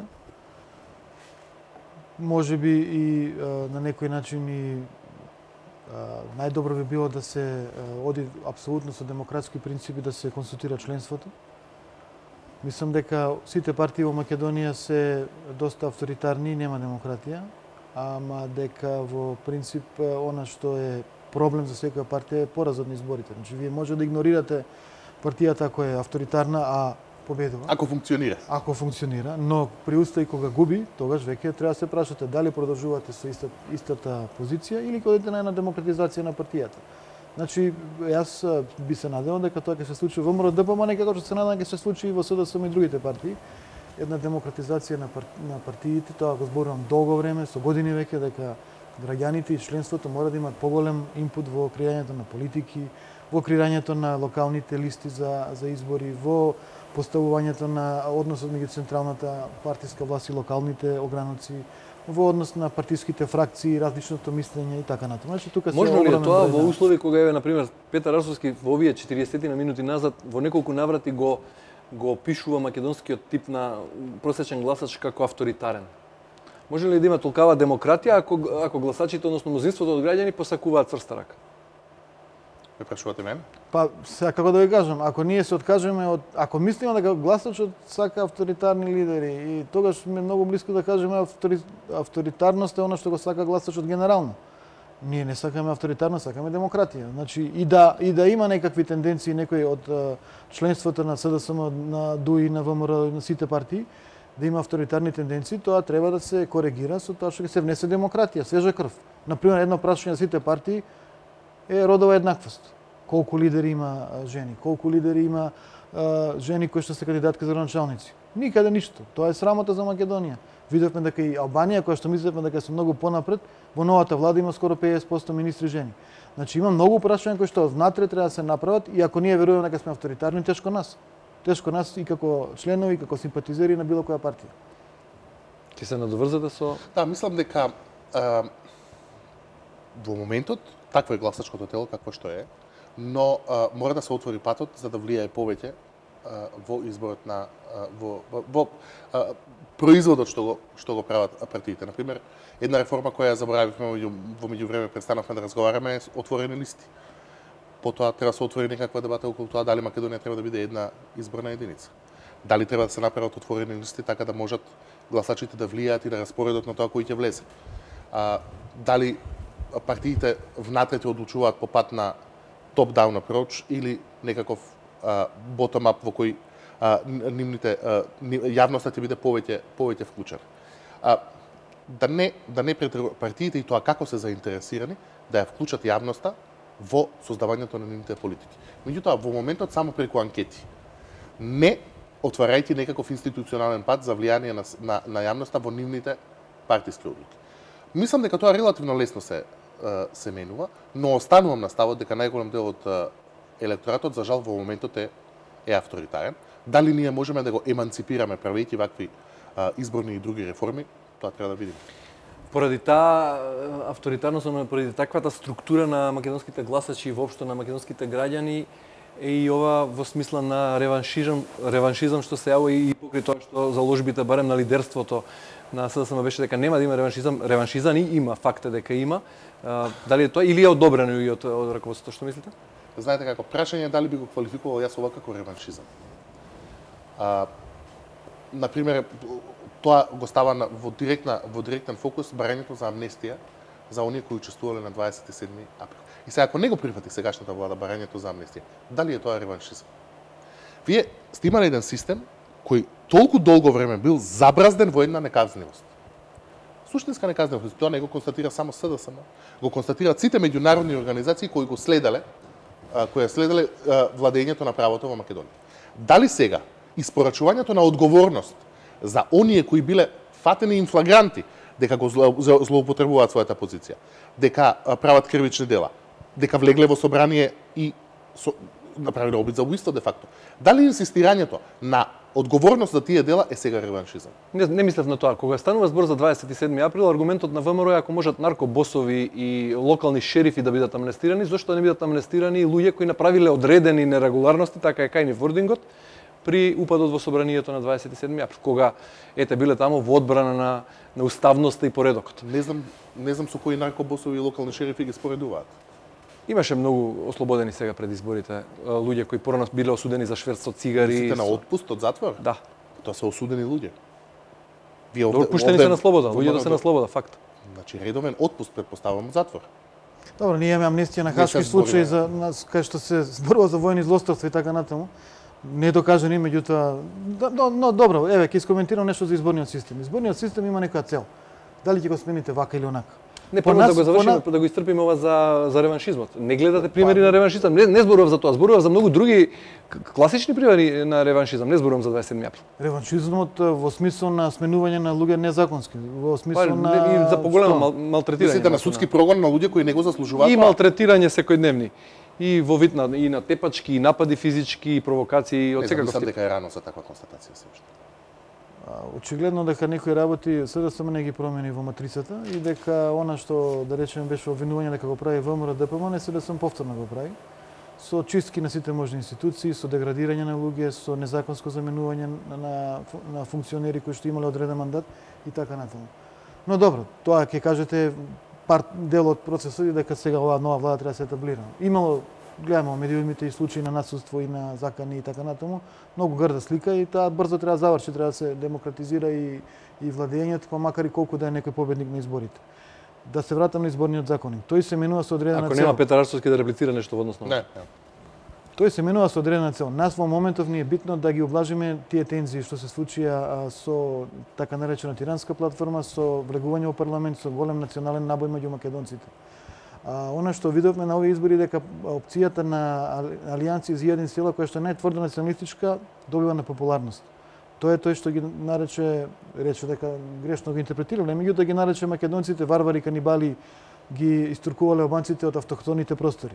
Може би и на некој начин и најдобро би било да се оди апсолутно со демократски принципи да се консултира членството. Мислам дека сите партии во Македонија се доста авторитарни и нема демократија, ама дека во принцип она што е проблем за секоја партија е поразот на изборите. Значи вие може да игнорирате партијата која е авторитарна, а победува. Ако функционира, но при устои кога губи, тогаш веќе треба да се прашате дали продолжувате со истата позиција или одите на една демократизација на партијата. Значи, јас би се надевал дека тоа ќе се случи во МРДП, некако што се надевам ќе се случи и во СДСМ и другите партии. Една демократизација на партиите, тоа го зборувам долго време, со години веќе, дека граѓаните и членството мора да имат поголем инпут во креањето на политики, во креањето на локалните листи за избори, во поставувањето на односот меѓу централната партиска власт и локалните ограници, во однос на партиските фракции, различното мислење и така натаму. Значи тука се можно ли е тоа во услови кога еве на пример Петар Расовски во овие 40 минути назад во неколку наврати го опишува македонскиот тип на просечен гласач како авторитарен? Може ли да има толкава демократија ако гласачите, односно мнозинството од граѓани посакуваат црста рака? Ме прашувате мене? Па, сега како да ви кажам, ако ние се откажеме ако мислиме дека гласачот сака авторитарни лидери и тогаш сме многу близко да кажеме авторитарност е она што го сака гласачот генерално. Ние не сакаме авторитарност, сакаме демократија. Значи и да има некакви тенденции некои од членството на СДСМ, на ДУИ, на ВМРО, на сите партии, да има авторитарни тенденции, тоа треба да се коригира со тоа што ќе се внесе демократија, свежа крв. Например, едно прашање на сите партии е родова еднаквост. Колку лидери има жени, колку лидери има жени кои што се кандидатки за началници. Никаде ништо. Тоа е срамота за Македонија. Видовме дека и Албанија, која што мислевме дека се многу понапред, во новата влада има скоро 50% министри жени. Значи има многу прашања кои што внатре треба да се направат и ако ние веруваме дека сме авторитарни, тешко нас. Тешко нас и како членови, и како симпатизери на било која партија. Ти се надоврзате со... Да, мислам дека во моментот такво е гласачкото тело какво што е, но мора да се отвори патот за да влијае повеќе во изборот на во производот што го прават партиите. Например, една реформа која ја заборавивме во меѓувреме престанавме да разговараме е отворени листи. Потоа треба да се отвори некаква дебата околу тоа дали Македонија треба да биде една изборна единица. Дали треба да се направат отворени листи така да можат гласачите да влијаат и да распоредот на тоа кој ќе влезе. Дали партиите внатре ќе одлучуваат по пат на топ-даун approach или некаков bottom-up во кој јавноста ќе биде повеќе вклучена. Да не партиите и тоа како се заинтересирани да ја вклучат јавноста во создавањето на нивните политики. Меѓутоа во моментот само преку анкети, не отварајќи некаков институционален пат за влијание на јавноста во нивните партиски одлуки. Мислам дека тоа релативно лесно се менува, но останувам на ставот дека најголем дел од електоратот за жал во моментот е авторитарен. Дали ние можеме да го еманципираме правејќи вакви изборни и други реформи, тоа треба да видиме. Поради таа авторитарност, поради таквата структура на македонските гласачи и воопшто на македонските граѓани е и ова во смисла на реваншизам што се јавува и покрај тоа што заложбите барем на лидерството на СДСМ беше дека нема да има реваншизам и има, факт е дека има. Дали е тоа или е одобрено и од раководството, што мислите? Знаете како, прашање дали би го квалификувал јас ова како реваншизам. Например, тоа го става во директен фокус барањето за амнестија за оние кои учествувале на 27 април. И сега ако не го прифати сегашната влада барањето за амнестија, дали е тоа реваншизам? Вие сте имали еден систем кој толку долго време бил забразден во една неказнивост. Суштинска неказнивост, тоа не го констатира само СДСМ, го констатираат сите меѓународни организации кои го следеле владењето на правото во Македонија. Дали сега испорачувањето на одговорност за оние кои биле фатени инфлагранти дека го злоупотребуваат својата позиција, дека прават кривични дела, дека влегле во собрание и направиле обид за убиство де факто. Дали инсистирањето на одговорност за тие дела е сега реваншизам? Не мислев на тоа. Кога станува збор за 27 април, аргументот на ВМРО е ако можат наркобосови и локални шерифи да бидат амнестирани, зошто не бидат амнестирани и луѓе кои направиле одредени нерегуларности, така е кај ни вордингот, при упадот во собранието на 27 април, кога биле таму во одбрана на уставноста и поредокот. Не знам со кои наркобосови и локални шерифи ги споредуваат. Имаше многу ослободени сега пред изборите луѓе кои порано биле осудени за шверц со цигари. Мислите на отпуст од затвор? Да. Тоа се осудени луѓе. Вие пуштени се на слобода, луѓето се на слобода, факт. Значи редовен отпуст предпоставам затвор. Добро, ние имаме амнестија на хашки случаи за кај што се зборува за војни злосторства и така натаму. Не докажани, меѓутоа, но добро, еве ќе искоментирам нешто за изборниот систем. Изборниот систем има некоја цел. Дали ќе го смените вака или онака? Не, прво да го завршиме, да го истрпиме ова за реваншизмот. Не гледате примери на реваншизам. Не зборував за тоа, зборував за многу други класични примери на реваншизам. Не зборувам за 27 април. Реваншизмот во смисол на сменување на луѓе незаконски, во смисол на и за поголемо малтретирање. Мислите на судски прогон на луѓе кои не го заслужуваат? И малтретирање секојдневни. И во вид и на тепачки, и напади физички, и провокации од секаков тип. Мислам дека е рано за таква констатација се уште. Очигледно дека некои работи СДСМ не ги промени во матрицата и дека она што да речеме беше обвинување дека го прави ВМРО ДПМН, СДСМ повторно го прави со чистки на сите можни институции, со деградирање на луѓе, со незаконско заменување на функционери кои што имале одреден мандат и така натаму. Но добро, тоа ќе кажете дел од процесот и дека сега оваа нова влада треба да се етаблира. Имало, гледаме во медиумите и случаи на насудство и на закани и така натаму, многу грда слика и таа брзо треба да заврши, треба да се демократизира и владењето, па макар и колку да е некој победник на изборите. Да се вратам на изборниот законник. Тој се менува со одредена цел. Ако нема Петар Арсовски да реплицира нешто во однос на Не. Тој се менува со одредена цел. Нас во моментов ни е битно да ги облажиме тие тензии што се случија со така наречена тиранска платформа, со влегување во парламент, со голем национален набој меѓу македонците. Она што видовме на овие избори дека опцијата на алијанси за еден сила која што не е тврдо националистичка добива на популарност. Тоа е тој што ги рече дека грешно го интерпретирале, меѓутоа ги нарече македонците варвари, канибали, ги истуркувале албанците од автохтоните простори.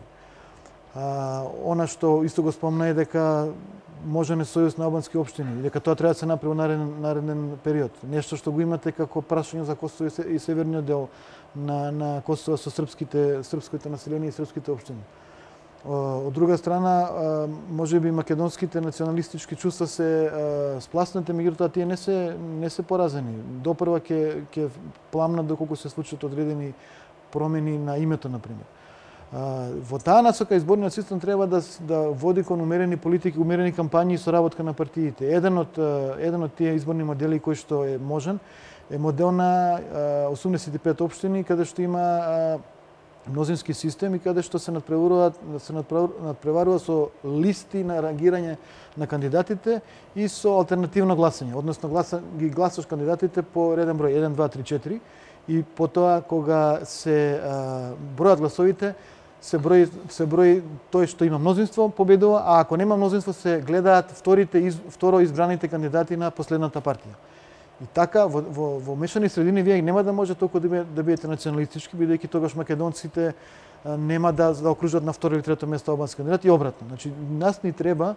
Она што исто го спомна е дека можен е сојуз на албански општини и дека тоа треба да се направи во нареден период. Нешто што го имате како прашање за Косово и северниот дел на Косово со српското население и српските општини. Од друга страна, можеби македонските националистички чувства се спласнати, меѓутоа тие не се поразени. Допрва ќе пламнат доколку се случат одредени промени на името, например. Во таа насока изборниот систем треба да води кон умерени политики, умерени кампањи и соработка на партиите. Еден од тие изборни модели кој што е можен е модел на 85 општини каде што има мнозински систем и каде што се надпреварува со листи на рангирање на кандидатите и со алтернативно гласање, односно ги гласаш кандидатите по реден број 1 2 3 4 и потоа кога се бројат гласовите се брои тој што има мнозинство победува, а ако нема мнозинство се гледаат второ избраните кандидати на последната партија. И така, во мешани средини вие нема да може толку да бидете националистички, бидејќи тогаш македонците нема да окружат на второ или трето место албански кандидат и обратно. Значи, нас ни треба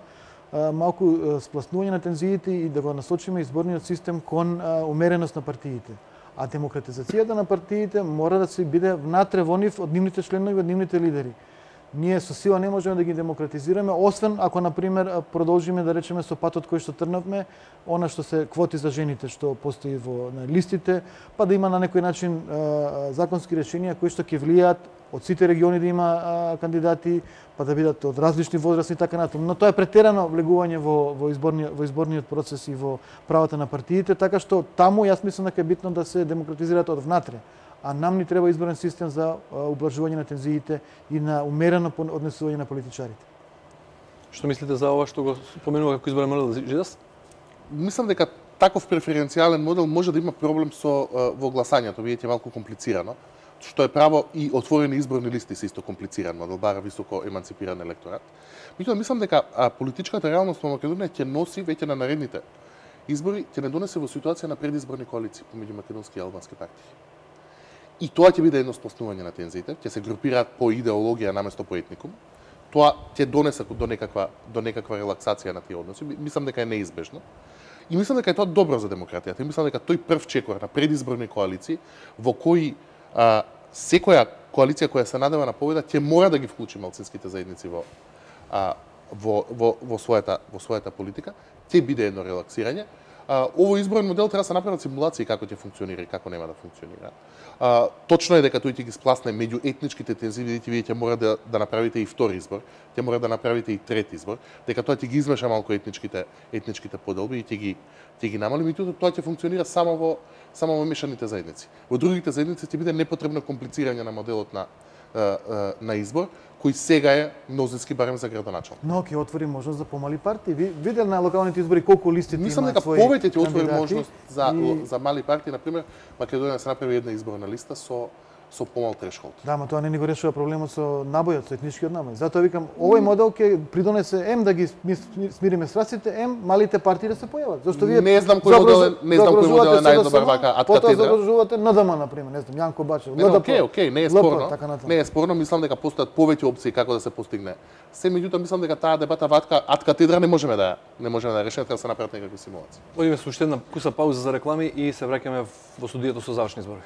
малку спласнување на тензиите и да го насочиме изборниот систем кон умереност на партиите. А демократизацијата на партиите мора да се биде внатре во нив од нивните членови, од нивните лидери. Ние со сила не можеме да ги демократизираме, освен ако, например, продолжиме да речеме со патот кој што тргнавме, она што се квоти за жените што постои во на листите, па да има на некој начин законски решенија кои што ќе влијаат од сите региони да има кандидати, па да бидат од различни возрасти и така натаму. Но тоа е претерано влегување во изборниот процес и во правата на партиите, така што таму јас мислам дека е битно да се демократизираат од внатре. А нам ни треба изборен систем за ублажување на тензиите и на умерено однесување на политичарите. Што мислите за ова што го споменува како изборен модел Жидас? Мислам дека таков преференцијален модел може да има проблем со во гласањето, видите малку комплицирано, што е право и отворени изборни листи се исто комплициран модел, бара високо еманципиран електорат. Меѓутоа мислам дека политичката реалност во Македонија ќе носи веќе на наредните избори, ќе не донесе во ситуација на предизборни коалиции помеѓу македонски и албански партии. И тоа ќе биде едно споснување на тензиите, ќе се групираат по идеологија наместо по етникум. Тоа ќе донесе до некаква релаксација на тие односи. Мислам дека е неизбежно. И мислам дека е тоа добро за демократијата. И мислам дека тој прв чекор на предизборни коалиции во кои секоја коалиција која се надева на победа ќе мора да ги вклучи малцинските заедници во својата политика, ќе биде едно релаксирање. Овој изборен модел треба да се направат симулации како ќе функционира и како нема да функционира. Точно е дека тој ќе ги спласне меѓу етничките тензии, видите, вие ќе мора да направите и втори избор, ќе мора да направите и трети избор, дека тоа ќе ги измеша малку етничките поделби и ќе ги намали, меѓутоа тоа ќе функционира само во мешаните заедници. Во другите заедници ќе биде непотребно комплицирање на моделот на избор, кој сега е мнозински барем за градоначалник. Но ќе отвори можност за помали партии. Виде на локалните избори колку листи имаат. Мислам дека повеќе ќе отвори можност за мали партии, на пример, Македонија се направи една изборна листа со помал трешхолд. Да, ма тоа не ни го решува проблемот со набојот, со етничкиот набој. Затоа викам, овој модел ќе придонесе да ги смириме страстите, малите партии да се појават. Зашто вие не знам кој модел е најдобар вака ад катедра. Потоа загрожувате НДМ на пример, не знам, Јанко Бачев, Океј, не е спорно. Не е спорно, мислам дека постојат повеќе опции како да се постигне. Се меѓутоа мислам дека таа дебата ватка ад катедра не можеме да решиме, треба да се направат некакви симулации. Одиме со уште една куса пауза за реклами и се враќаме во студиото со завршни зборови.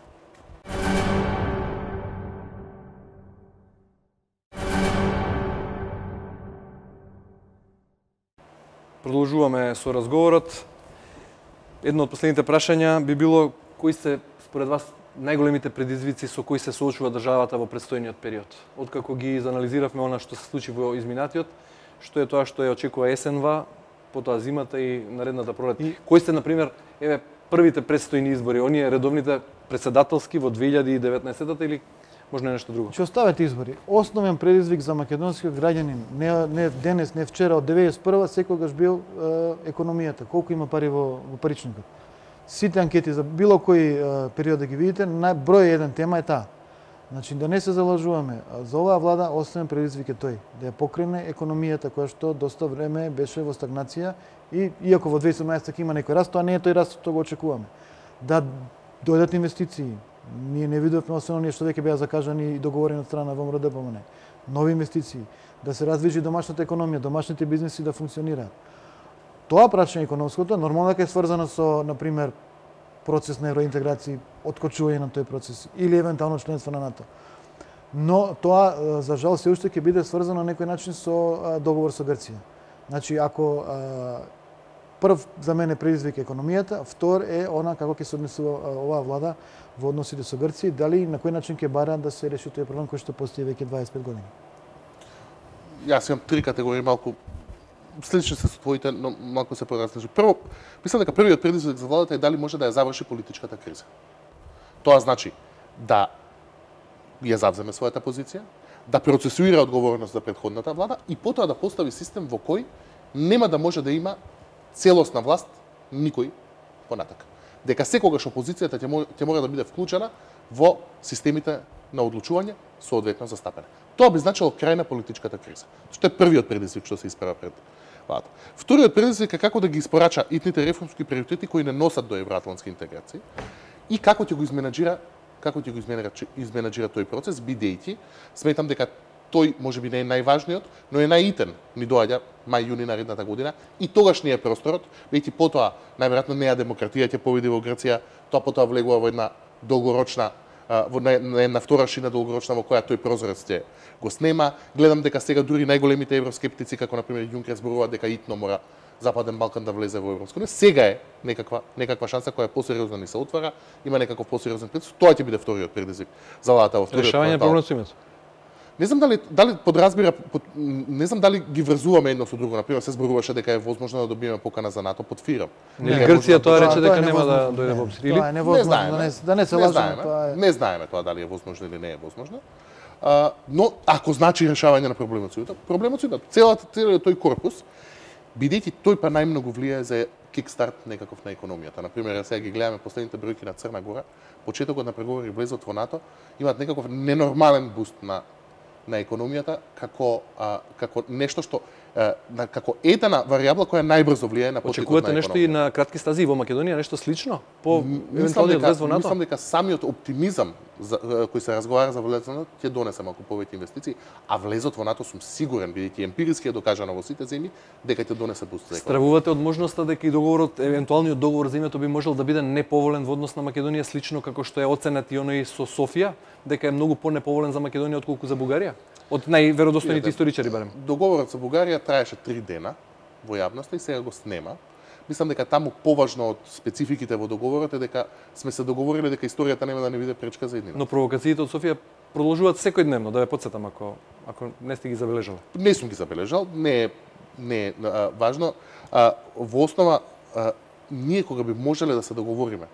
Продолжуваме со разговорот. Едно од последните прашања би било кои се според вас најголемите предизвици со кои се соочува државата во претстојниот период. Откако ги изанализиравме она што се случи во изминатиот, што е тоа што ја очекува есенва, потоа зимата и наредната пролет. Кои се, например, првите претстојни избори, оние редовните председателски во 2019-та или може нешто друго? Ќе оставете избори. Основен предизвик за македонскиот граѓанин, не денес, не вчера, од 91-а секогаш бил економијата. Колку има пари во паричникот. Сите анкети за било кој период да ги видите, број еден тема е таа. Значи да не се залажуваме. За оваа влада основен предизвик е тој, да ја покрене економијата која што доста време беше во стагнација и иако во 2017 ќе има некој раст, тоа не е тој раст што го очекуваме. Да дојдат инвестиции. Ние не видовме освен оние што веќе беа закажани и договорени од страна ВМРО ДПМН. Нови инвестиции, да се развижи домашната економија, домашните бизнеси да функционираат. Тоа прашање економското нормално дека е сврзано со, на пример, процес на евроинтеграција, откочување на тој процес или евентуално членство на НАТО. Но тоа за жал се уште ќе биде сврзано на некој начин со договор со Грција. Значи ако прв за мене предизвик економијата, втор е она како ќе се однесува оваа влада во односите со Грција, дали на кој начин ќе бараат да се реши тој проблем кој што постои веќе 25 години. Јас имам три категории, малку слични се со твоите, но малку се поразлични. Прво, мислам дека првиот предизвик за владата е дали може да ја заврши политичката криза. Тоа значи да ја завземе својата позиција, да процесуира одговорност за претходната влада и потоа да постави систем во кој нема да може да има целосна власт никој понатака. Дека секогаш опозицијата ќе мора да биде вклучена во системите на одлучување соодветно застапена. Тоа би значило крај на политичката криза. Што е првиот предизвик што се испрема пред владата. Вториот предизвик е како да ги испорача итните реформски приоритети кои не носат до евроатлантски интеграции и како ќе го изменаџира тој процес, бидејќи сметам дека тој можеби не е најважниот, но е најитен. Ни доаѓа мај јуни наредната година и тогаш ни е просторот, бидејќи потоа најверојатно неа демократија ќе победи во Грција, тоа потоа влегува во една долгорочна на една втора шина долгорочна во која тој прозорец ќе го снема. Гледам дека сега дури најголемите евроскептици, како на пример Јункер, зборуваат дека итно мора Западен Балкан да влезе во Европска унија. Сега е некаква шанса која посериозно ни се отвара, има некаков посериозен предизвик. Тоа ќе биде вториот предизвик за владата во вториот решавање на проблемот со името. Не знам дали подразбира, не знам дали ги врзуваме едно со друго. Например, се зборуваше дека е возможно да добиеме покана за НАТО, потвирам. Грција тоа рече дека нема да дојде во обзир. Тоа е невозможно, да не се лажеме, тоа е. Не знаеме тоа дали е возможно или не е возможно. Но ако значи решавање на проблемот со целиот тој корпус, бидејќи тој па најмногу влијае за кикстарт некаков на економијата. Например, сега ги гледаме последните бројки на Црна Гора, почетокот на преговори влезот во НАТО, имаат некаков ненормален буст на економијата како нешто што како една варијабла која најбрзо влијае на потикот на економијата. Очекувате нешто и на кратки стази во Македонија, нешто слично по евентуалниот влез во НАТО? Мислам дека самиот оптимизам кој се разговара за влезот во НАТО ќе донесе малку повеќе инвестиции, а влезот во НАТО сум сигурен, бидејќи емпириски е докажано во сите земји, дека ќе донесе буст за економија. Стравувате од можноста дека и договорот, евентуалниот договор за името би можел да биде неповолен во однос на Македонија, слично како што е оценет и оној со Софија, дека е многу понеповолен за Македонија отколку за Бугарија? Од најверодостојните историчари барем. Договорот со Бугарија траеше 3 дена во јавноста и сега го снема. Мислам дека таму поважно од спецификите во договорот е дека сме се договориле дека историјата нема да не биде пречка за еднината. Но провокациите од Софија продолжуваат секојдневно, да ве потсетам ако не сте ги забележале. Не сум ги забележал, не е важно. Во основа ние кога би можеле да се договориме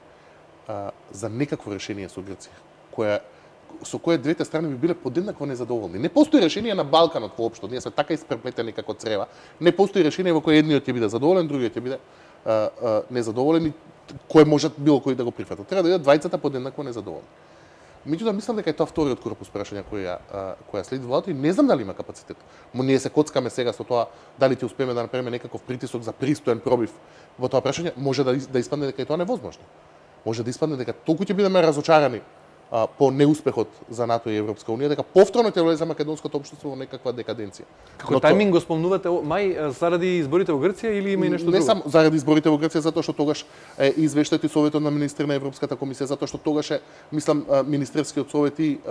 за некакво решение со Грција, со кое двете страни би биле подеднакво незадоволни. Не постои решение на Балканот воопшто, ние сме така испреплетени како црева. Не постои решение во кое едниот ќе биде задоволен, другиот ќе биде незадоволен и кој може било кој да го прифати. Треба да бидат двајцата подеднакво незадоволни. Меѓутоа мислам дека е тоа вториот корпус прашања која следи владата и не знам дали има капацитет. Ние се коцкаме сега со тоа дали ќе успееме да направиме некаков притисок за пристоен пробив во тоа прашање, може да испадне дека е тоа невозможно. Може да испадне дека толку ќе бидеме разочарани по неуспехот за НАТО и Европска унија, дека повторно ќе влезе македонското општество во некаква декаденција. Како тајминг го спомнувате мај заради изборите во Грција или има и нешто друго? Не само заради изборите во Грција, затоа што тогаш е извештајот и советот на министри на Европската комисија, затоа што тогаш е, мислам, министерскиот совет и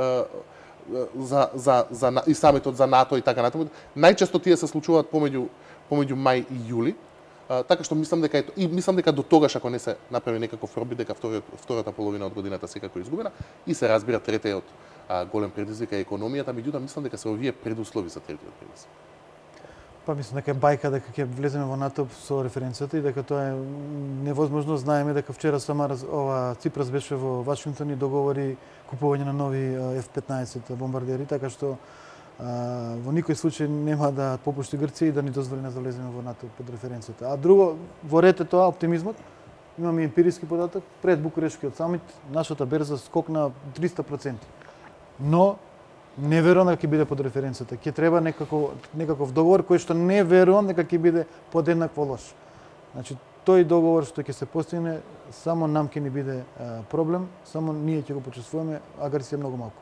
и самитот за НАТО и така натаму. Најчесто тие се случуваат помеѓу мај и јули. Така што мислам дека до тогаш ако не се направи некаков пробив, дека втората половина од годината секако изгубена и се разбира третиот голем предизвик е економијата, меѓутоа мислам дека се овие предуслови за третиот предизвик. Па мислам дека е бајка дека ќе влеземе во НАТО со референцијата и дека тоа е невозможно. Знаеме дека вчера Ципрас беше во Вашингтон и договори купување на нови F-15 бомбардери, така што во никој случај нема да попушти Грција и да ни дозволи да влеземе во НАТО под референцијата. А друго, во ред е тоа оптимизмот. Имаме емпириски податок, пред Букурештскиот самит нашата берза скокна 300%. Но не верувам дека ќе биде под референцијата. Ќе треба некаков договор кој што не верувам дека ќе биде подеднакво лош. Значи, тој договор што ќе се постигне само нам ќе ни биде проблем, само ние ќе го почувствуваме, а Грција многу малку.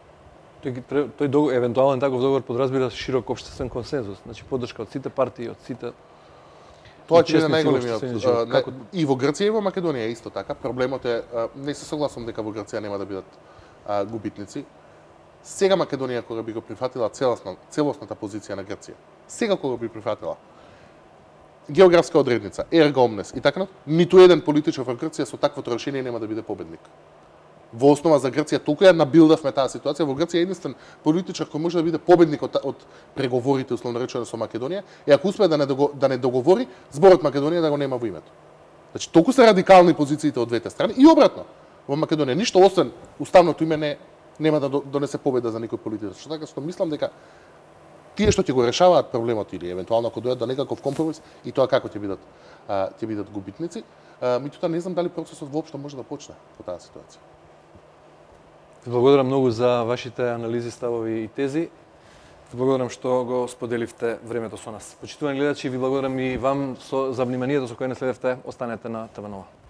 Тој евентуален таков договор подразбира широк општествен консензус, значи поддршка од сите партии, од сите. Тоа ќе биде најголемиот и во Грција и во Македонија исто така. Проблемот е не се согласувам дека во Грција нема да бидат губитници. Сега Македонија кога би го прифатила целосната позиција на Грција, сега кога би прифатила географска одредница, ерга омнес и така, ниту еден политичар во Грција со таквото решение нема да биде победник. Во основа за Грција толку ја набилдавме таа ситуација, во Грција единствен политичар кој може да биде победник од преговорите условно речено со Македонија, и ако успее да не договори зборот Македонија да го нема во името. Значи толку се радикални позициите од двете страни и обратно. Во Македонија ништо освен уставното име нема да донесе победа за никој политичар. Така што мислам дека тие што ќе го решаваат проблемот или евентуално ако дојдат до некаков компромис и тоа како ќе бидат губитници, меѓутоа не знам дали процесот воопшто може да почне во таа ситуација. Ви благодарам многу за вашите анализи, ставови и тези. Ви благодарам што го споделивте времето со нас. Почитувани гледачи, ви благодарам и вам за вниманието со кое не следевте. Останете на ТВ Нова.